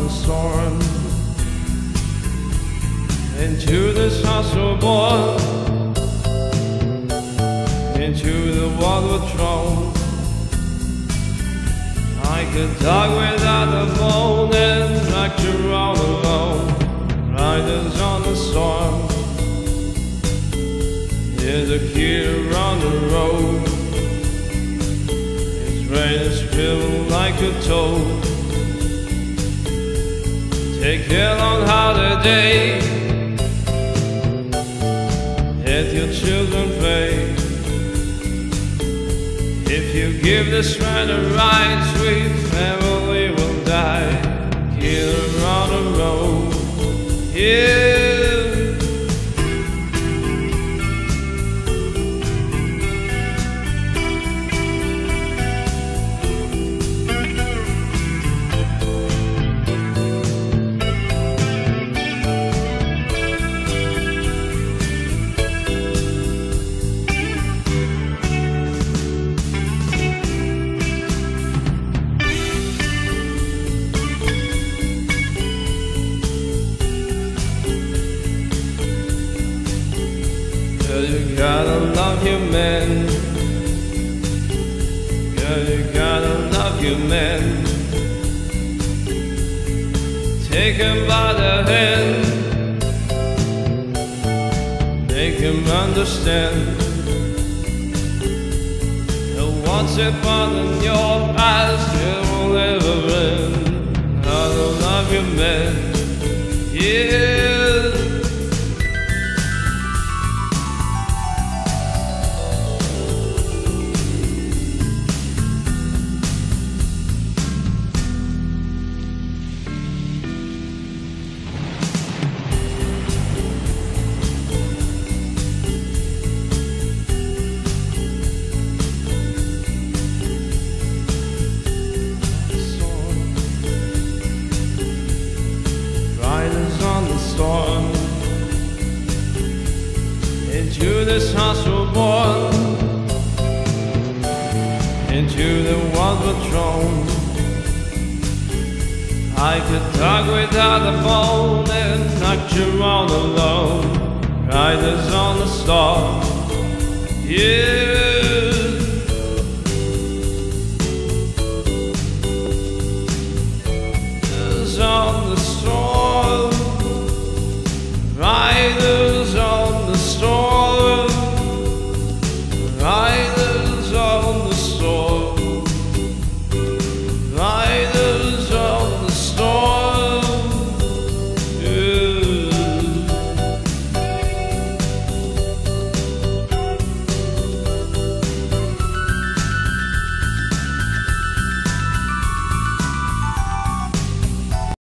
the storm. Into this house we're born, into the world we're thrown. I could talk without a phone and rock you all alone. Riders on the storm, here's a kid on the road. It's raining, spilling like a toad. Take hell on holiday, let your children play. If you give this man a ride, sweet family will die. Killer on the road, yeah. Girl, you gotta love your man. Girl, you gotta love your man. Take him by the hand, make him understand. The once upon in your past, it will never end. Gotta love your man, yeah. Storm. Into this house we're born, into the world we're thrown. I could talk without a phone and knock you all alone. Riders on the storm, yeah.